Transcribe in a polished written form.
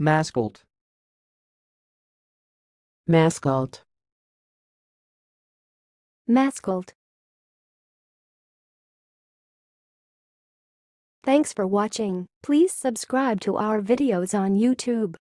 Masscult. Masscult. Masscult. Thanks for watching. Please subscribe to our videos on YouTube.